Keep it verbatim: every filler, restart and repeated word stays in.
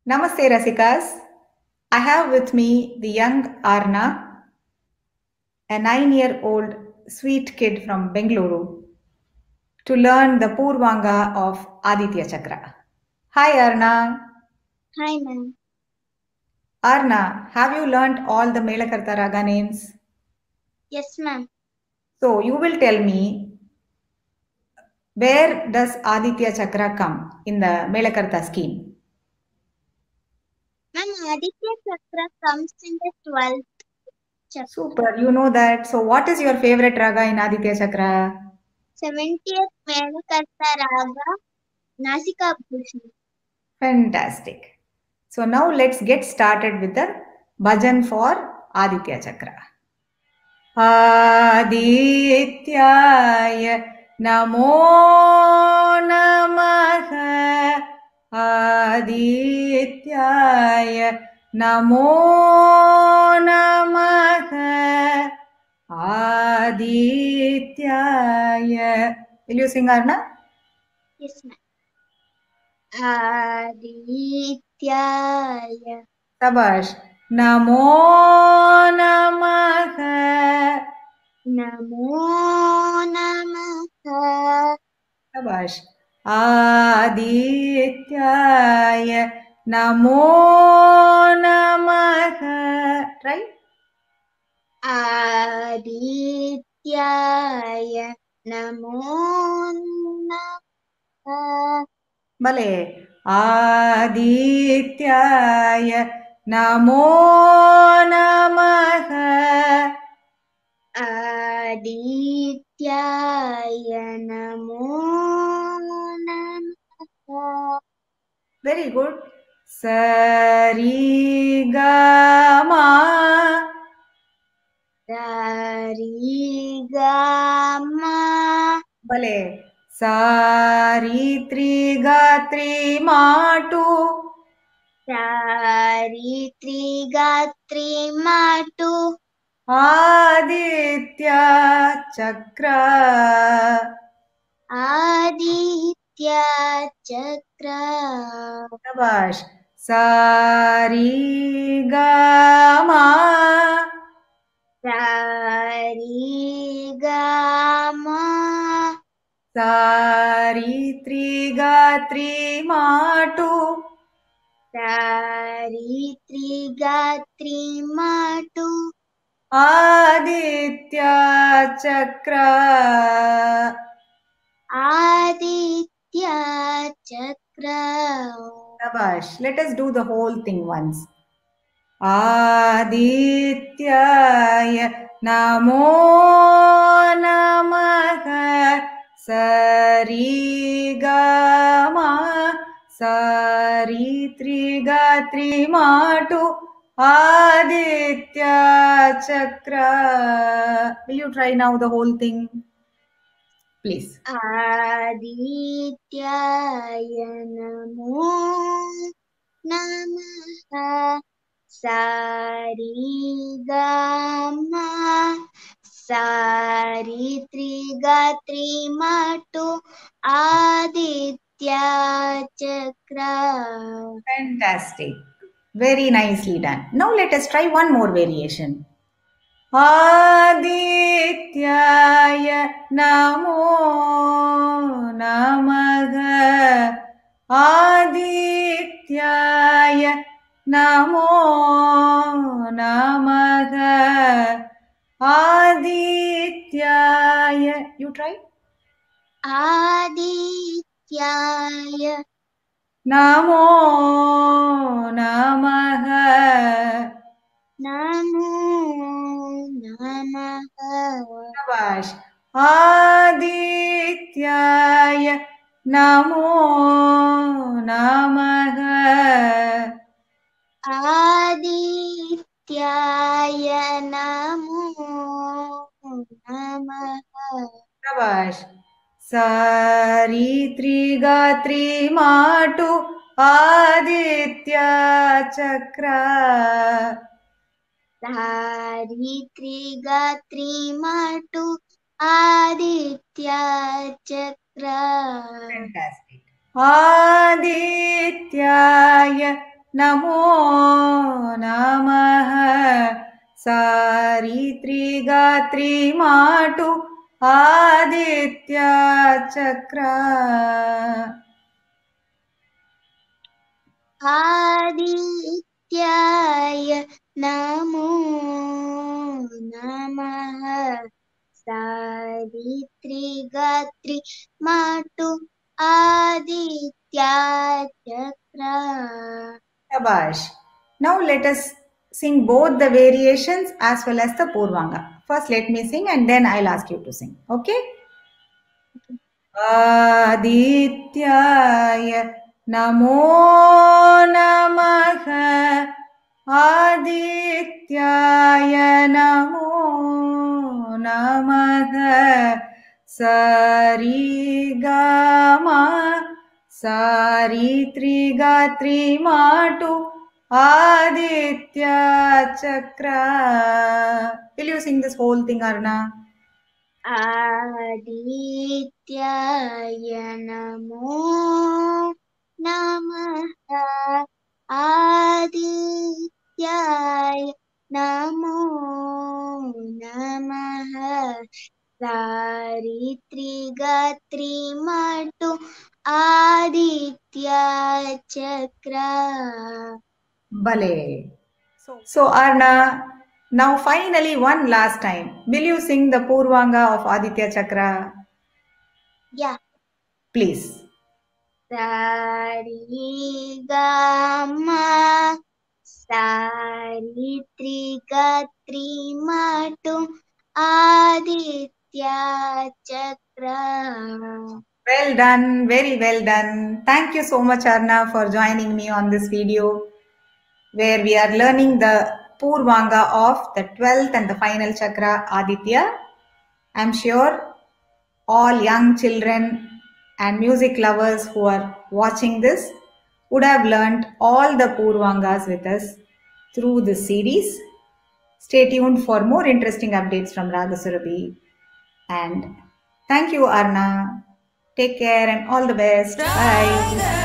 Namaste Rasikas. I have with me the young Arna, a nine-year-old sweet kid from Bengaluru, to learn the Purvanga of Aditya Chakra. Hi Arna. Hi ma'am. Arna, have you learnt all the Melakarta Raga names? Yes ma'am. So you will tell me, where does Aditya Chakra come in the Melakarta scheme? Ma'am, Aditya Chakra comes in the twelfth chakra. Super, you know that. So what is your favorite raga in Aditya Chakra? seventieth Melakarta Raga, Nasika Bhushan. Fantastic. So now let's get started with the bhajan for Aditya Chakra. Adityaya Namo Namaha. Adityaya Namo Namaha. Adityaya. Will you sing, Arna? Yes ma'am. Adityaya. Sabash. Namo Namaha. Namo Namaha. Sabash. Adityaya Namo Namaha. Try. Adityaya Namo Namaha. Bale. Adityaya Namo Namaha. Adityaya Namo Namaha. Very good. Sarigama. Sarigama. Bale. Saritri gatri matu. Saritri gatri matu. Aditya Chakra. Aditya Chakra. Sabash. Sarigama. Sarigama. Saritri gatri matu. Saritri gatri matu. Aditya Chakra. Aditya Chakra. Sabash. Let us do the whole thing once. Adityaya Namo Namaha. Sarigama. Saritri gatri matu. Aditya Chakra. Will you try now the whole thing? Please. Adityaya Namo Namaha. Sarigama. Saritri gatri matu. Aditya Chakra. Fantastic. Very nicely done. Now let us try one more variation. Adityaya Namo Namaha. Adityaya Namo Namaha. Adityaya. You try? Adityaya Namo Namaha. Namo Namaha. Shabash. Adityaya Namo Namaha. Adityaya Namo Namaha. Shabash. Saritri gatri matu. Aditya Chakra. Saritri gatri matu. Aditya Chakra. Fantastic. Adityaya नमो नमः सारित्री गात्री माटु आदित्य चक्र आदित्याय नमो नमः सारित्री गात्री माटु आदित्या चक्र. Shabash. Now let us sing both the variations as well as the Purvanga. First let me sing and then I'll ask you to sing. Okay? आदित्याय नमो नमः आदित्याय नमो नमः सरिगमा सारित्री गात्री माटु आदित्य चक्र. Will you sing this whole thing, Arna? आदित्याय नमो नमः आदित्याय नमो नमः सारित्री गात्री माटु आदित्य चक्र. Bale. So, so Arna, now finally one last time. Will you sing the Purvanga of Aditya Chakra? Yeah. Please. Sarigama Saritri Gatri Matu Aditya Chakra. Well done, very well done. Thank you so much, Arna, for joining me on this video where we are learning the Purvanga of the twelfth and the final chakra, Aditya. I'm sure all young children and music lovers who are watching this would have learned all the Purvangas with us through this series. Stay tuned for more interesting updates from Raga Surabhi. And thank you, Arna. Take care and all the best. Bye.